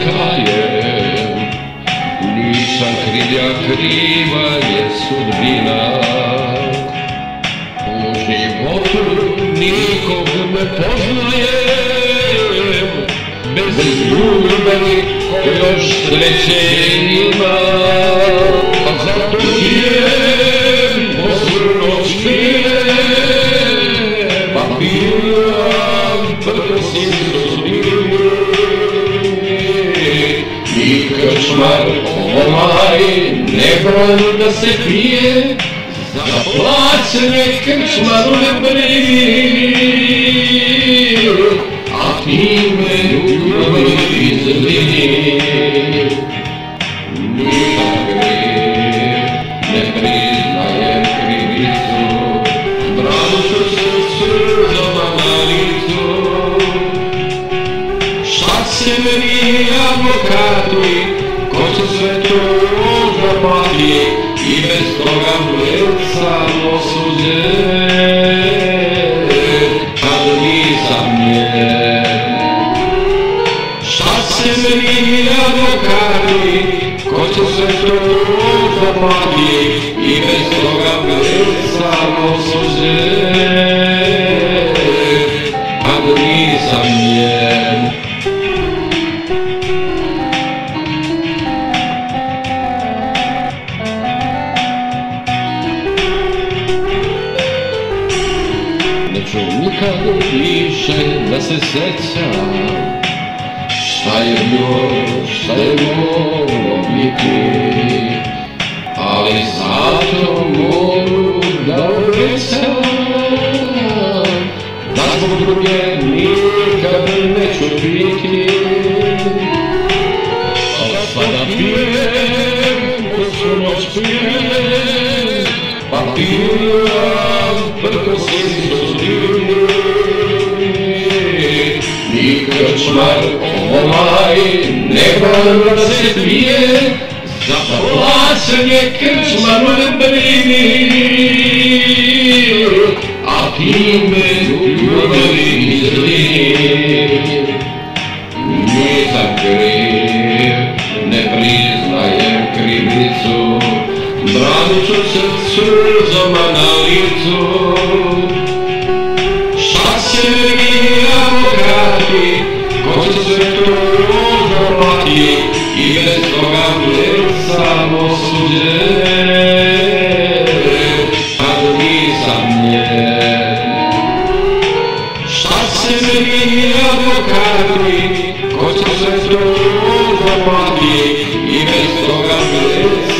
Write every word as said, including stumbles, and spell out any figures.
kajem, nisam krivlja, kriva je sudbina. U životu nikog ne poznajem, bez ljubavi još sreće ima. A zato pijem, posrno spijem, pa pijem, prsi i krčmar ovaj ne brani da se pije, za plaćanje krčmaru ne brani, a ti me ljubavi izvini. Nisam kriv, ne priznajem krivicu, branu ću se surzama na licu. Šta se meni advokati, ko će sve to zaplati, i bez toga već sam osuđen, kad nisam njen. Šta se meni advokati, ko će sve to zaplati, i bez toga već sam osuđen, kad nisam njen. Neću nikad više da se sećam šta je bilo, šta je moglo biti, ali zato mogu da obećam da zbog druge nikad neću biti. A sada pijem, poslu noć pijem, pa pijem, prkosi i krčmar ovaj ne brani da se pije, za plaćanje krčmaru ne brini, a ti me ljubavi izvini. Nisam kriv, ne priznajem krivicu, branit ću se surzama na licu. Šta se meni advokati, ko će sve to zaplati, i bez toga već sam osuđen, kad nisam njen. Šta se meni advokati, ko će sve to zaplati, i bez toga već